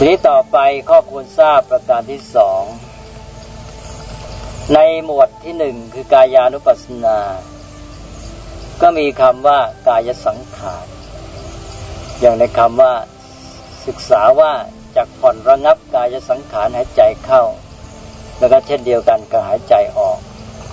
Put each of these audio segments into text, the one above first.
ทีนี้ต่อไปข้อควรทราบประการที่สองในหมวดที่หนึ่งคือกายานุปัสสนาก็มีคำว่ากายสังขารอย่างในคำว่าศึกษาว่าจักผ่อนระงับกายสังขารหายใจเข้าแล้วก็เช่นเดียวกันกับหายใจออก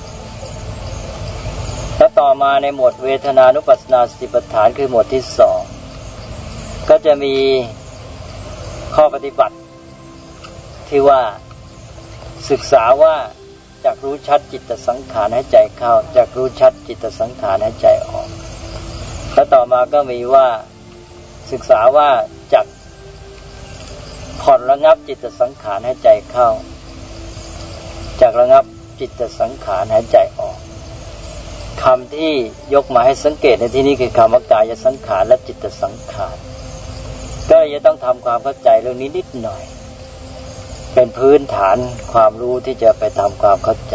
แล้วต่อมาในหมวดเวทนานุปัสสนาสติปัฏฐานคือหมวดที่สองก็จะมีข้อปฏิบัติที่ว่าศึกษาว่าจักรู้ชัดจิตสังขารหายใจเข้าจักรู้ชัดจิตสังขารหายใจออกแล้วต่อมาก็มีว่าศึกษาว่าจักผ่อนระงับจิตสังขารหายใจเข้าจักระงับจิตสังขารหายใจออกคำที่ยกมาให้สังเกตในที่นี้คือคำว่ากายสังขารและจิตสังขารก็จะต้องทำความเข้าใจเรื่องนี้นิดหน่อยเป็นพื้นฐานความรู้ที่จะไปทำความเข้าใจ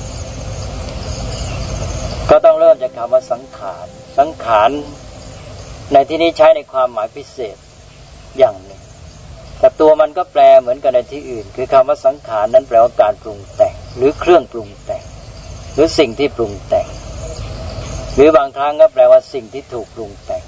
ก็ต้องเริ่มจากคำว่าสังขารสังขารในที่นี้ใช้ในความหมายพิเศษอย่างหนึ่งแต่ตัวมันก็แปลเหมือนกันในที่อื่นคือคำว่าสังขารนั้นแปลว่าการปรุงแต่งหรือเครื่องปรุงแต่งหรือสิ่งที่ปรุงแต่งหรือบางครั้งก็แปลว่าสิ่งที่ถูกปรุงแต่ง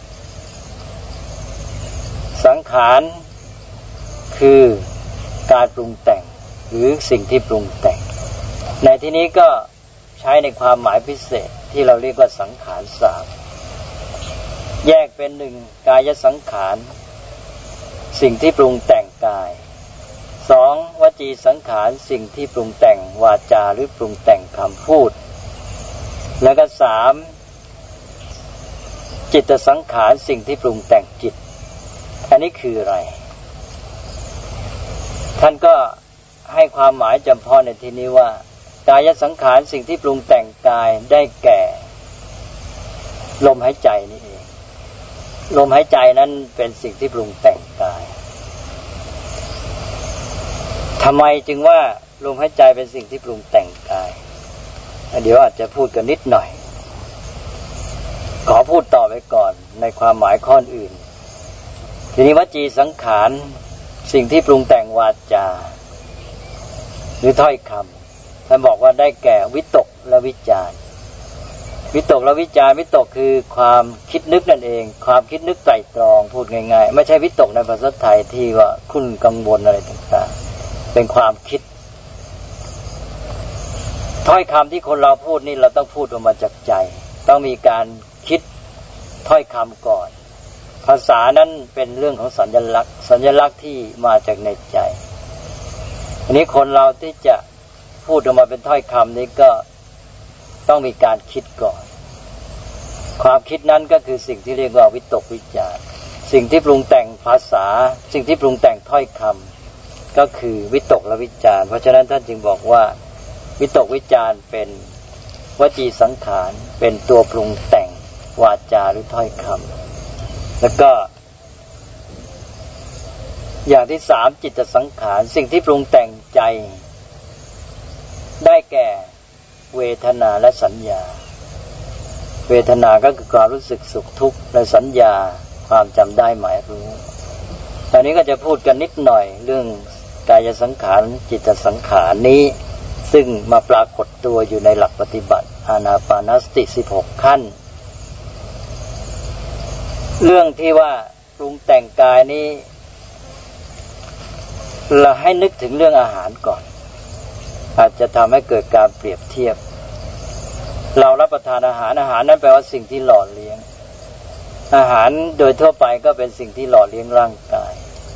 สังขารคือการปรุงแต่งหรือสิ่งที่ปรุงแต่งในที่นี้ก็ใช้ในความหมายพิเศษที่เราเรียกว่าสังขารสามแยกเป็นหนึ่งกายสังขารสิ่งที่ปรุงแต่งกายสองวจีสังขารสิ่งที่ปรุงแต่งวาจาหรือปรุงแต่งคำพูดแล้วก็สามจิตสังขารสิ่งที่ปรุงแต่งจิตอันนี้คืออะไรท่านก็ให้ความหมายจำเพาะในที่นี้ว่ากายสังขารสิ่งที่ปรุงแต่งกายได้แก่ลมหายใจนี่เองลมหายใจนั้นเป็นสิ่งที่ปรุงแต่งกายทำไมจึงว่าลมหายใจเป็นสิ่งที่ปรุงแต่งกายเดี๋ยวอาจจะพูดกันนิดหน่อยขอพูดต่อไปก่อนในความหมายข้ออื่นทีนี้วจีสังขารสิ่งที่ปรุงแต่งวาจาหรือถ้อยคำท่านบอกว่าได้แก่วิตกและวิจารวิตกและวิจารวิตกคือความคิดนึกนั่นเองความคิดนึกไตร่ตรองพูดง่ายๆไม่ใช่วิตกในภาษาไทยที่ว่าคุ้นกังวลอะไรต่างๆเป็นความคิดถ้อยคำที่คนเราพูดนี่เราต้องพูดออกมาจากใจต้องมีการคิดถ้อยคำก่อนภาษานั้นเป็นเรื่องของสัญลักษณ์ที่มาจากในใจอันนี้คนเราที่จะพูดออกมาเป็นถ้อยคำนี้ก็ต้องมีการคิดก่อนความคิดนั้นก็คือสิ่งที่เรียกว่าวิตกวิจารสิ่งที่ปรุงแต่งภาษาสิ่งที่ปรุงแต่งถ้อยคำก็คือวิตกและวิจารเพราะฉะนั้นท่านจึงบอกว่าวิตกวิจารเป็นวจีสังขารเป็นตัวปรุงแต่งวาจาหรือถ้อยคำแล้วก็อย่างที่สามจิตสังขารสิ่งที่ปรุงแต่งใจได้แก่เวทนาและสัญญาเวทนาก็คือความรู้สึกสุขทุกข์และสัญญาความจำได้หมายรู้ตอนนี้ก็จะพูดกันนิดหน่อยเรื่องกายสังขารจิตสังขารนี้ซึ่งมาปรากฏตัวอยู่ในหลักปฏิบัติอานาปานสติ16ขั้นเรื่องที่ว่าปรุงแต่งกายนี้เราให้นึกถึงเรื่องอาหารก่อนอาจจะทำให้เกิดการเปรียบเทียบเรารับประทานอาหารนั้นแปลว่าสิ่งที่หล่อเลี้ยงอาหารโดยทั่วไปก็เป็นสิ่งที่หล่อเลี้ยงร่างกาย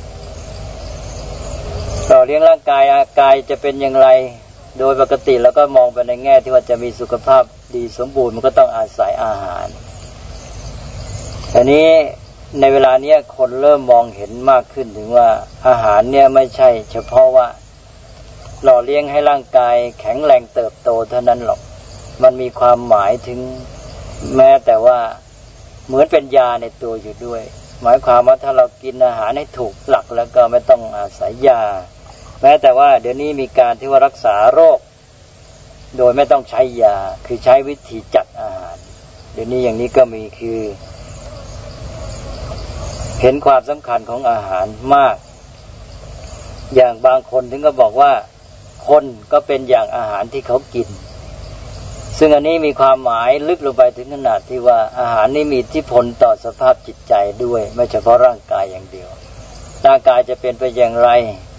หล่อเลี้ยงร่างกายจะเป็นอย่างไรโดยปกติแล้วก็มองไปในแง่ที่ว่าจะมีสุขภาพดีสมบูรณ์มันก็ต้องอาศัยอาหารอันนี้ในเวลานี้คนเริ่มมองเห็นมากขึ้นถึงว่าอาหารเนี่ยไม่ใช่เฉพาะว่าหล่อเลี้ยงให้ร่างกายแข็งแรงเติบโตเท่านั้นหรอกมันมีความหมายถึงแม้แต่ว่าเหมือนเป็นยาในตัวอยู่ด้วยหมายความว่าถ้าเรากินอาหารให้ถูกหลักแล้วก็ไม่ต้องอาศัยยาแม้แต่ว่าเดี๋ยวนี้มีการที่ว่ารักษาโรคโดยไม่ต้องใช้ยาคือใช้วิธีจัดอาหารเดี๋ยวนี้อย่างนี้ก็มีคือเห็นความสำคัญของอาหารมากอย่างบางคนถึงก็บอกว่าคนก็เป็นอย่างอาหารที่เขากินซึ่งอันนี้มีความหมายลึกลงไปถึงขนาดที่ว่าอาหารนี้มีอิทธิพลต่อสภาพจิตใจด้วยไม่เฉพาะร่างกายอย่างเดียวร่างกายจะเป็นไปอย่างไร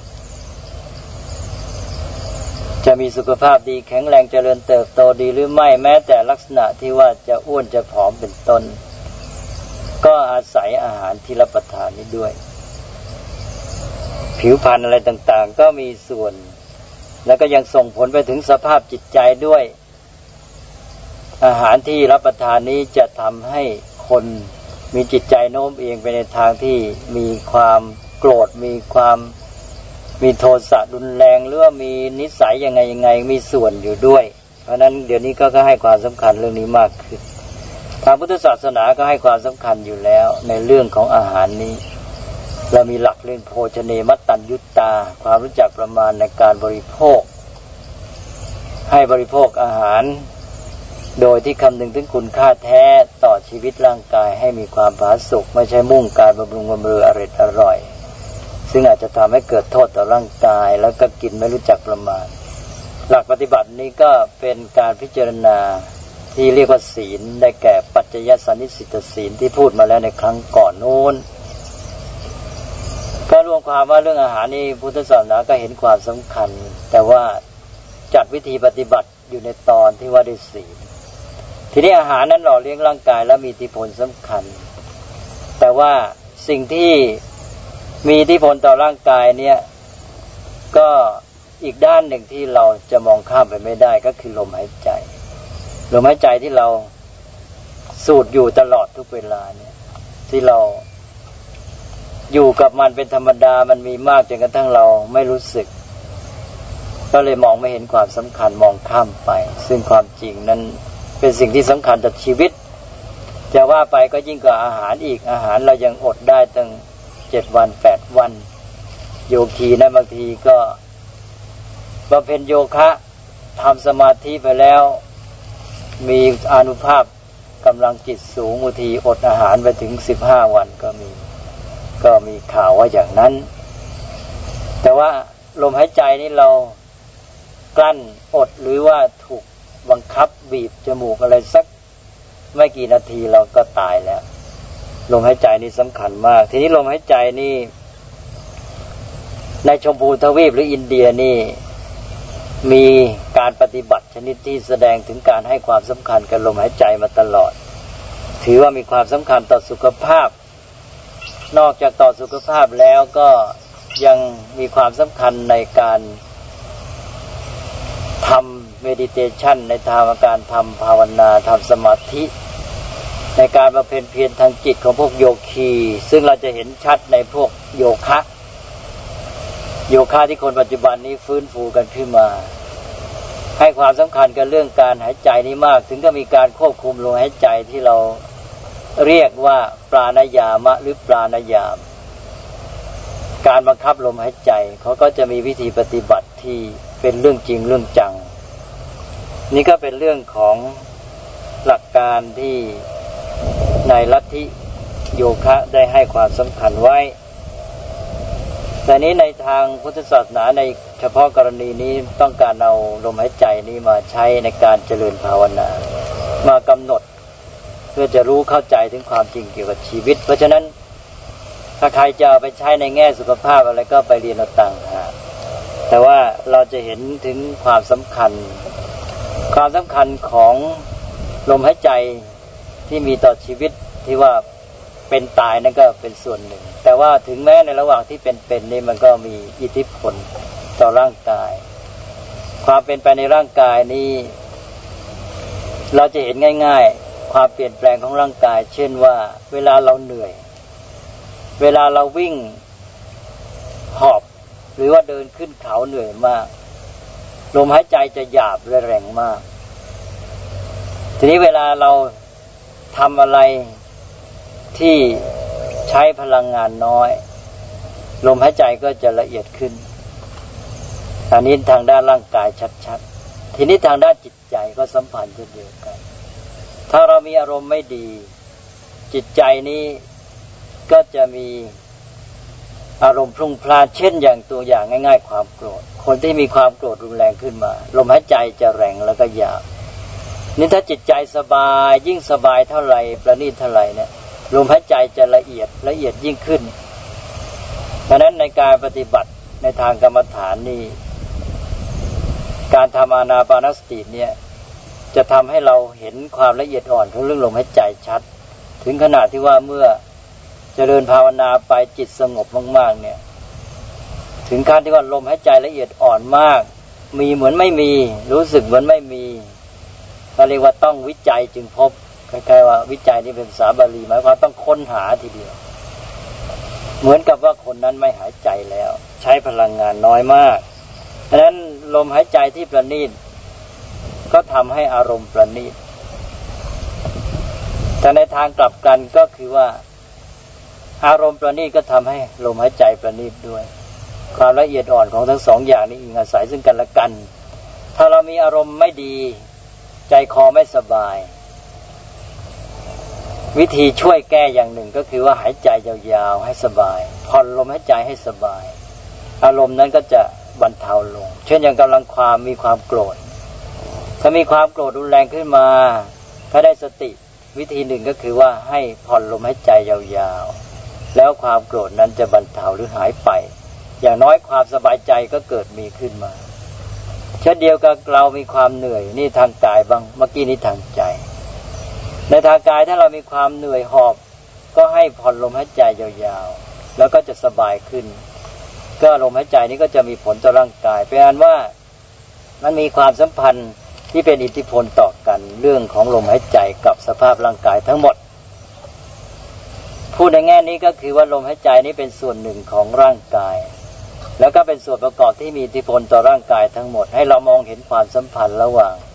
จะมีสุขภาพดีแข็งแรงเจริญเติบโตดีหรือไม่แม้แต่ลักษณะที่ว่าจะอ้วนจะผอมเป็นต้นก็อาศัยอาหารที่รับประทานนี้ด้วยผิวพรรณอะไรต่างๆก็มีส่วนแล้วก็ยังส่งผลไปถึงสภาพจิตใจด้วยอาหารที่รับประทานนี้จะทำให้คนมีจิตใจโน้มเอียงไปในทางที่มีความโกรธมีโทสะรุนแรงหรือว่ามีนิสัยยังไงมีส่วนอยู่ด้วยเพราะนั้นเดี๋ยวนี้ก็ให้ความสำคัญเรื่องนี้มากขึ้นทางพุทธศาสนาก็ให้ความสำคัญอยู่แล้วในเรื่องของอาหารนี้เรามีหลักเรื่องโภชเนมัตตัญญุตตาความรู้จักประมาณในการบริโภคให้บริโภคอาหารโดยที่คำนึงถึงคุณค่าแท้ต่อชีวิตร่างกายให้มีความผาสุกไม่ใช่มุ่งการบำรุงบำเรออร่อยซึ่งอาจจะทำให้เกิดโทษต่อร่างกายแล้วก็กินไม่รู้จักประมาณหลักปฏิบัตินี้ก็เป็นการพิจารณาที่เรียกว่าศีลได้แก่ปัจจยสันนิสิตศีลที่พูดมาแล้วในครั้งก่อนโน้นก็รวมความว่าเรื่องอาหารนี้พุทธศาสนาก็เห็นความสำคัญแต่ว่าจัดวิธีปฏิบัติอยู่ในตอนที่ว่าได้ศีลทีนี้อาหารนั้นหล่อเลี้ยงร่างกายและมีอิทธิพลสำคัญแต่ว่าสิ่งที่มีอิทธิพลต่อร่างกายเนี่ยก็อีกด้านหนึ่งที่เราจะมองข้ามไปไม่ได้ก็คือลมหายใจลมหายใจที่เราสูดอยู่ตลอดทุกเวลาเนี่ยที่เราอยู่กับมันเป็นธรรมดามันมีมากจนกระทั่งเราไม่รู้สึกก็เลยมองไม่เห็นความสำคัญมองข้ามไปซึ่งความจริงนั้นเป็นสิ่งที่สำคัญต่อชีวิตจะว่าไปก็ยิ่งกว่าอาหารอีกอาหารเรายังอดได้ตั้ง7 วัน 8 วันโยคีนะบางทีก็บำเพ็ญโยคะทำสมาธิไปแล้วมีอานุภาพกำลังจิตสูงบางทีอดอาหารไปถึง15 วันก็มีข่าวว่าอย่างนั้นแต่ว่าลมหายใจนี่เรากลั้นอดหรือว่าถูกบังคับบีบจมูกอะไรสักไม่กี่นาทีเราก็ตายแล้วลมหายใจนี่สำคัญมากทีนี้ลมหายใจนี่ในชมพูทวีปหรืออินเดียนี่มีการปฏิบัติชนิดที่แสดงถึงการให้ความสำคัญกับลมหายใจมาตลอดถือว่ามีความสำคัญต่อสุขภาพนอกจากต่อสุขภาพแล้วก็ยังมีความสำคัญในการทำเมดิเทชันในทางการทำภาวนาทำสมาธิในการบำเพ็ญเพียรทางจิตของพวกโยคีซึ่งเราจะเห็นชัดในพวกโยคะที่คนปัจจุบันนี้ฟื้นฟูกันขึ้นมาให้ความสำคัญกับเรื่องการหายใจนี้มากถึงก็มีการควบคุมลมหายใจที่เราเรียกว่าปราณายามะหรือปราณายามการบังคับลมหายใจเขาก็จะมีวิธีปฏิบัติที่เป็นเรื่องจริงเรื่องจังนี่ก็เป็นเรื่องของหลักการที่ในลัทธิโยคะได้ให้ความสำคัญไว้แต่นี้ในทางพุทธศาสนาในเฉพาะกรณีนี้ต้องการเอาลมหายใจนี้มาใช้ในการเจริญภาวนามากำหนดเพื่อจะรู้เข้าใจถึงความจริงเกี่ยวกับชีวิตเพราะฉะนั้นถ้าใครจะเอาไปใช้ในแง่สุขภาพอะไรก็ไปเรียนเอาต่างหากแต่ว่าเราจะเห็นถึงความสำคัญของลมหายใจที่มีต่อชีวิตที่ว่าเป็นตายนั่นก็เป็นส่วนหนึ่งแต่ว่าถึงแม้ในระหว่างที่เป็นนี่มันก็มีอิทธิพลต่อร่างกายความเป็นไปในร่างกายนี้เราจะเห็นง่ายๆความเปลี่ยนแปลงของร่างกายเช่นว่าเวลาเราเหนื่อยเวลาเราวิ่งหอบหรือว่าเดินขึ้นเขาเหนื่อยมากลมหายใจจะหยาบและแรงมากทีนี้เวลาเราทำอะไรที่ใช้พลังงานน้อยลมหายใจก็จะละเอียดขึ้นอันนี้ทางด้านร่างกายชัดๆทีนี้ทางด้านจิตใจก็สัมพันธ์เช่นเดียวกันถ้าเรามีอารมณ์ไม่ดีจิตใจนี้ก็จะมีอารมณ์พลุ่งพล่านเช่นอย่างตัวอย่างง่ายๆความโกรธคนที่มีความโกรธรุนแรงขึ้นมาลมหายใจจะแรงแล้วก็ยาวนี่ถ้าจิตใจสบายยิ่งสบายเท่าไหร่ประณีตเท่าไหร่เนี่ยลมหายใจจะละเอียดยิ่งขึ้นเพราะนั้นในการปฏิบัติในทางกรรมฐานนี่การทำอานาปานสติเนี่ยจะทำให้เราเห็นความละเอียดอ่อนของเรื่องลมหายใจชัดถึงขนาดที่ว่าเมื่อเจริญภาวนาไปจิตสงบมากๆเนี่ยถึงขั้นที่ว่าลมหายใจละเอียดอ่อนมากมีเหมือนไม่มีรู้สึกเหมือนไม่มีเราเรียกว่าต้องวิจัยจึงพบคล้ายๆว่าวิจัยนี่เป็นภาษาบาลีหมายความต้องค้นหาทีเดียวเหมือนกับว่าคนนั้นไม่หายใจแล้วใช้พลังงานน้อยมากเพราะฉะนั้นลมหายใจที่ประณีตก็ทำให้อารมณ์ประณีตแต่ในทางกลับกันก็คือว่าอารมณ์ประณีตก็ทำให้ลมหายใจประณีตด้วยความละเอียดอ่อนของทั้งสองอย่างนี้อิงอาศัยซึ่งกันและกันถ้าเรามีอารมณ์ไม่ดีใจคอไม่สบายวิธีช่วยแก้อย่างหนึ่งก็คือว่าหายใจยาวๆให้สบายผ่อนลมหายใจให้สบายอารมณ์นั้นก็จะบรรเทาลงเช่นอย่างกำลังมีความโกรธถ้ามีความโกรธรุนแรงขึ้นมาถ้าได้สติวิธีหนึ่งก็คือว่าให้ผ่อนลมหายใจยาวๆแล้วความโกรธนั้นจะบรรเทาหรือหายไปอย่างน้อยความสบายใจก็เกิดมีขึ้นมาเช่นเดียวกับเรามีความเหนื่อยนี่ทางกายบ้างเมื่อกี้นี้ทางใจในทางกายถ้าเรามีความเหนื่อยหอบก็ให้ผ่อนลมหายใจยาวๆแล้วก็จะสบายขึ้นก็ลมหายใจนี้ก็จะมีผลต่อร่างกายเป็นอันว่ามันมีความสัมพันธ์ที่เป็นอิทธิพลต่อกันเรื่องของลมหายใจกับสภาพร่างกายทั้งหมดพูดในแง่นี้ก็คือว่าลมหายใจนี้เป็นส่วนหนึ่งของร่างกายแล้วก็เป็นส่วนประกอบที่มีอิทธิพลต่อร่างกายทั้งหมดให้เรามองเห็นความสัมพันธ์ระหว่าง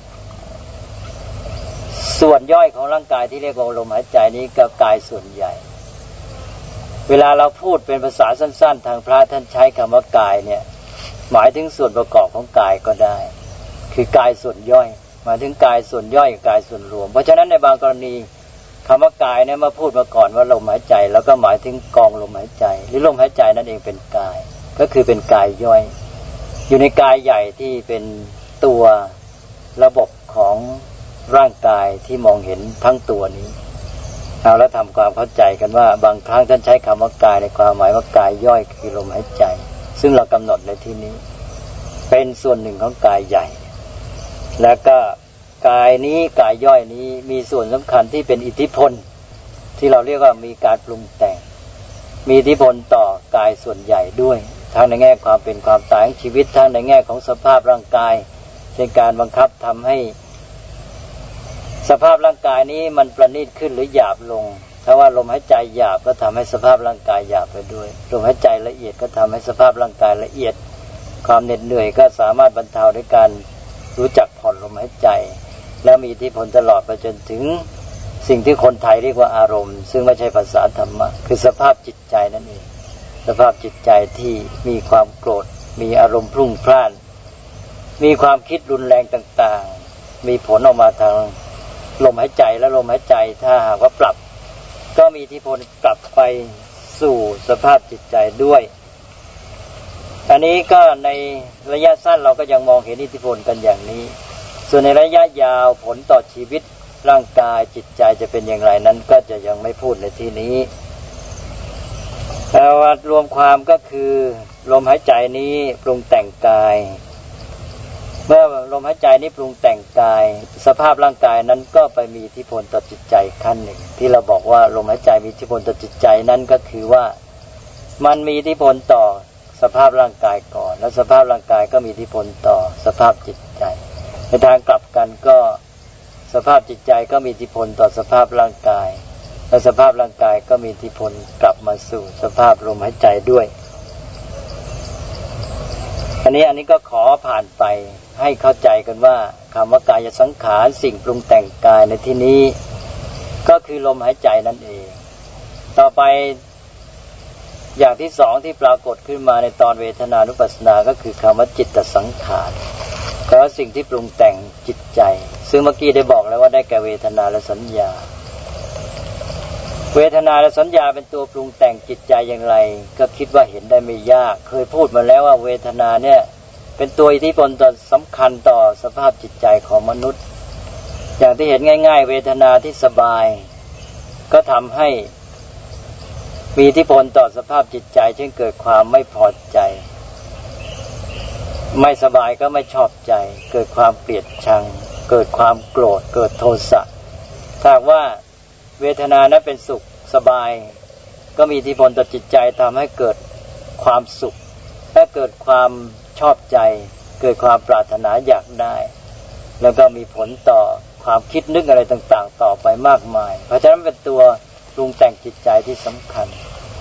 ส่วนย่อยของร่างกายที่เรียกว่าลมหายใจนี้กับกายส่วนใหญ่เวลาเราพูดเป็นภาษาสั้นๆทางพระท่านใช้คำว่ากายเนี่ยหมายถึงส่วนประกอบของกายก็ได้คือกายส่วนย่อยหมายถึงกายส่วนย่อยกับกายส่วนรวมเพราะฉะนั้นในบางกรณีคำว่ากายเนี่ยมาพูดมาก่อนว่าลมหายใจแล้วก็หมายถึงกองลมหายใจหรือลมหายใจนั่นเองเป็นกายก็คือเป็นกายย่อยอยู่ในกายใหญ่ที่เป็นตัวระบบของร่างกายที่มองเห็นทั้งตัวนี้เอาแล้วทำความเข้าใจกันว่าบางครั้งท่านใช้คำว่ากายในความหมายว่ากายย่อยคือลมหายใจซึ่งเรากำหนดในที่นี้เป็นส่วนหนึ่งของกายใหญ่แล้วก็กายนี้กายย่อยนี้มีส่วนสำคัญที่เป็นอิทธิพลที่เราเรียกว่ามีการปรุงแต่งมีอิทธิพลต่อกายส่วนใหญ่ด้วยทั้งในแง่ความเป็นความตายของชีวิตทั้งในแง่ของสภาพร่างกายเช่นการบังคับทำให้สภาพร่างกายนี้มันประณีตขึ้นหรือหยาบลงถ้าว่าลมหายใจหยาบก็ทำให้สภาพร่างกายหยาบไปด้วยลมหายใจละเอียดก็ทำให้สภาพร่างกายละเอียดความเหน็ดเหนื่อยก็สามารถบรรเทาด้วยการรู้จักผ่อนลมหายใจและมีอิทธิพลตลอดไปจนถึงสิ่งที่คนไทยเรียกว่าอารมณ์ซึ่งไม่ใช่ภาษาธรรมะคือสภาพจิตใจนั่นเองสภาพจิตใจที่มีความโกรธมีอารมณ์พลุ่งพล่านมีความคิดรุนแรงต่างๆมีผลออกมาทางลมหายใจและลมหายใจถ้าหากว่าปรับก็มีอิทธิพลกลับไปสู่สภาพจิตใจด้วยอันนี้ก็ในระยะสั้นเราก็ยังมองเห็นอิทธิพลกันอย่างนี้ส่วนในระยะยาวผลต่อชีวิตร่างกายจิตใจจะเป็นอย่างไรนั้นก็จะยังไม่พูดในที่นี้แต่ว่ารวมความก็คือลมหายใจนี้ปรุงแต่งกายเมื่อลมหายใจนี้ปรุงแต่งกายสภาพร่างกายนั้นก็ไปมีอิทธิพลต่อจิตใจขั้นหนึ่งที่เราบอกว่าลมหายใจมีอิทธิพลต่อจิตใจนั้นก็คือว่ามันมีอิทธิพลต่อสภาพร่างกายก่อนแล้วสภาพร่างกายก็มีอิทธิพลต่อสภาพจิตใจในทางกลับกันก็สภาพจิตใจก็มีอิทธิพลต่อสภาพร่างกายและสภาพร่างกายก็มีอิทธิพลกลับมาสู่สภาพลมหายใจด้วยอันนี้ก็ขอผ่านไปให้เข้าใจกันว่าคำว่ากายสังขารสิ่งปรุงแต่งกายในที่นี้ก็คือลมหายใจนั่นเองต่อไปอย่างที่สองที่ปรากฏขึ้นมาในตอนเวทนานุปัสสนาก็คือคำว่าจิตตสังขารก็สิ่งที่ปรุงแต่งจิตใจซึ่งเมื่อกี้ได้บอกแล้วว่าได้แก่เวทนาและสัญญาเวทนาและสัญญาเป็นตัวปรุงแต่งจิตใจอย่างไรก็คิดว่าเห็นได้ไม่ยากเคยพูดมาแล้วว่าเวทนาเนี่ยเป็นตัวอิทธิพลต่อสำคัญต่อสภาพจิตใจของมนุษย์อย่างที่เห็นง่ายๆเวทนาที่สบายก็ทำให้มีอิทธิพลต่อสภาพจิตใจเช่นเกิดความไม่พอใจไม่สบายก็ไม่ชอบใจเกิดความเกลียดชังเกิดความโกรธเกิดโทสะถ้าว่าเวทนานั้นเป็นสุขสบายก็มีอิทธิพลต่อจิตใจทำให้เกิดความสุขและเกิดความชอบใจเกิดความปรารถนาอยากได้แล้วก็มีผลต่อความคิดนึกอะไรต่างๆต่อไปมากมายเพราะฉะนั้นเป็นตัวปรุงแต่งจิตใจที่สำคัญ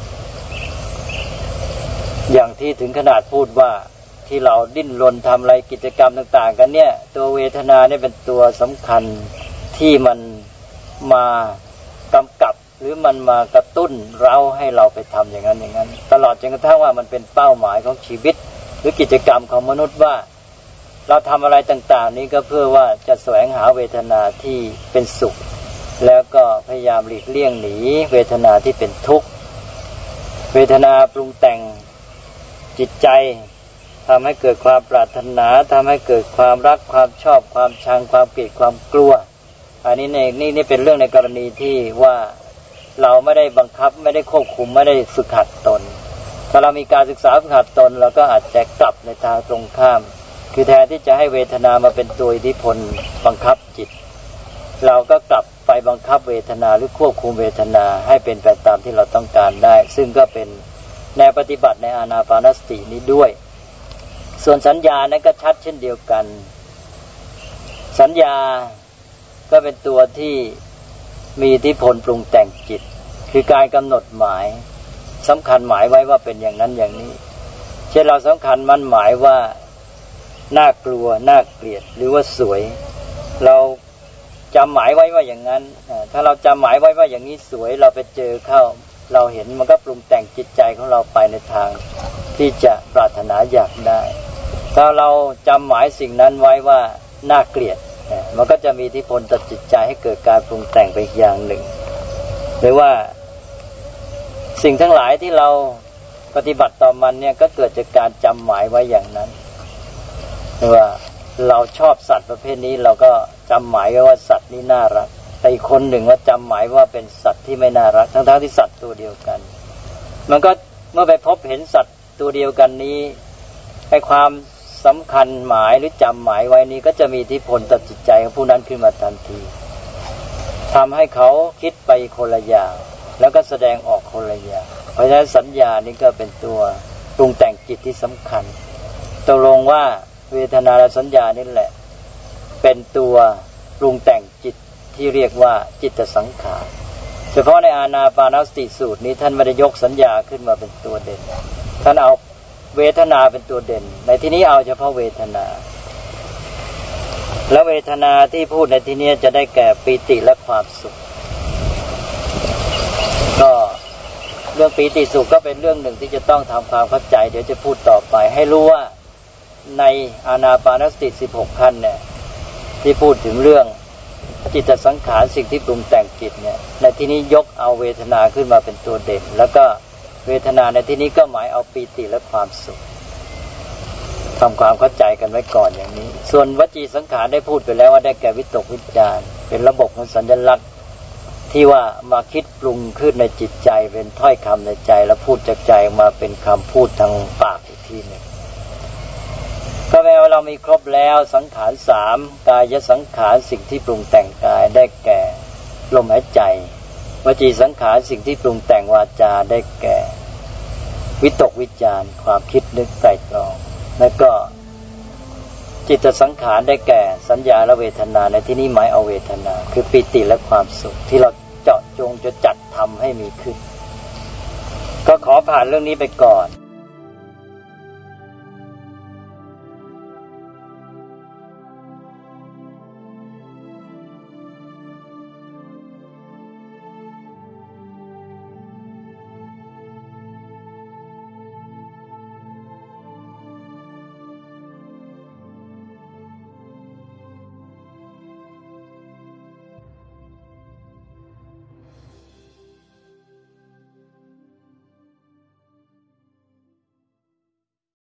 อย่างที่ถึงขนาดพูดว่าที่เราดิ้นรนทำอะไรกิจกรรมต่างๆกันเนี่ยตัวเวทนาเนี่ยเป็นตัวสำคัญที่มันมากำกับหรือมันมากระตุ้นเราให้เราไปทำอย่างนั้นอย่างนั้นตลอดจนกระทั่งว่ามันเป็นเป้าหมายของชีวิตหรือกิจกรรมของมนุษย์ว่าเราทำอะไรต่างๆนี้ก็เพื่อว่าจะแสวงหาเวทนาที่เป็นสุขแล้วก็พยายามหลีกเลี่ยงหนีเวทนาที่เป็นทุกข์เวทนาปรุงแต่งจิตใจทำให้เกิดความปรารถนาทำให้เกิดความรักความชอบความชังความเกลียดความกลัวอันนี้นี่เป็นเรื่องในกรณีที่ว่าเราไม่ได้บังคับไม่ได้ควบคุมไม่ได้ฝึกหัดตนถ้าเรามีการศึกษาฝึกหัดตนเราก็อาจจะกลับในทางตรงข้ามคือแทนที่จะให้เวทนามาเป็นตัวอิทธิพลบังคับจิตเราก็กลับไปบังคับเวทนาหรือควบคุมเวทนาให้เป็นไปตามที่เราต้องการได้ซึ่งก็เป็นแนวปฏิบัติในอานาปานสตินี้ด้วยส่วนสัญญานั้นก็ชัดเช่นเดียวกันสัญญาก็เป็นตัวที่มีอิทธิพลปรุงแต่งจิตคือการกำหนดหมายสำคัญหมายไว้ว่าเป็นอย่างนั้นอย่างนี้เช่นเราสำคัญมั่นหมายว่าน่ากลัวน่าเกลียดหรือว่าสวยเราจำหมายไว้ว่าอย่างนั้นถ้าเราจำหมายไว้ว่าอย่างนี้สวยเราไปเจอเข้าเราเห็นมันก็ปรุงแต่งจิตใจของเราไปในทางที่จะปรารถนาอยากได้ถ้าเราจำหมายสิ่งนั้นไว้ว่าน่าเกลียดมันก็จะมีอิทธิพลต่อจิตใจให้เกิดการปรุงแต่งไปอีกอย่างหนึ่งหรือว่าสิ่งทั้งหลายที่เราปฏิบัติต่อมันเนี่ยก็เกิดจากการจำหมายไว้อย่างนั้นหรือว่าเราชอบสัตว์ประเภทนี้เราก็จำหมายไว้ว่าสัตว์นี้น่ารักแต่อีกคนหนึ่งว่าจำหมายว่าเป็นสัตว์ที่ไม่น่ารักทั้งๆที่สัตว์ตัวเดียวกันมันก็เมื่อไปพบเห็นสัตว์ตัวเดียวกันนี้ให้ความสำคัญหมายหรือจำหมายไว้นี้ก็จะมีอิทธิพลต่อจิตใจของผู้นั้นขึ้นมาทันทีทำให้เขาคิดไปคนละอย่างแล้วก็แสดงออกคนละอย่างเพราะฉะนั้นสัญญานี้ก็เป็นตัวปรุงแต่งจิตที่สำคัญตกลงว่าเวทนาและสัญญานี่แหละเป็นตัวปรุงแต่งจิตที่เรียกว่าจิตสังขารเฉพาะในอานาปานสติสูตรนี้ท่านไม่ได้ยกสัญญาขึ้นมาเป็นตัวเด่นท่านเอาเวทนาเป็นตัวเด่นในที่นี้เอาเฉพาะเวทนาแล้วเวทนาที่พูดในที่นี้จะได้แก่ปีติและความสุขก็เรื่องปีติสุขก็เป็นเรื่องหนึ่งที่จะต้องทำความเข้าใจเดี๋ยวจะพูดต่อไปให้รู้ว่าในอานาปานสติ16ขั้นเนี่ยที่พูดถึงเรื่องจิตสังขารสิ่งที่ปรุงแต่งจิตเนี่ยในที่นี้ยกเอาเวทนาขึ้นมาเป็นตัวเด่นแล้วก็เวทนาในที่นี้ก็หมายเอาปีติและความสุขทำความเข้าใจกันไว้ก่อนอย่างนี้ส่วนวจีสังขารได้พูดไปแล้วว่าได้แก่วิตกวิจารเป็นระบบของสัญลักษณ์ที่ว่ามาคิดปรุงขึ้นในจิตใจเป็นถ้อยคำในใจแล้วพูดจากใจมาเป็นคำพูดทางปากอีกทีหนึ่งก็แปลว่าเรามีครบแล้วสังขาร3กายสังขารสิ่งที่ปรุงแต่งกายได้แก่ลมหายใจวจีสังขารสิ่งที่ปรุงแต่งวาจาได้แก่วิตกวิจารความคิดนึกไตร่ตรองแล้วก็จิตสังขารได้แก่สัญญาและเวทนาในที่นี้หมายเอาเวทนาคือปิติและความสุขที่เราเจาะจงจะจัดทำให้มีขึ้นก็ขอผ่านเรื่องนี้ไปก่อน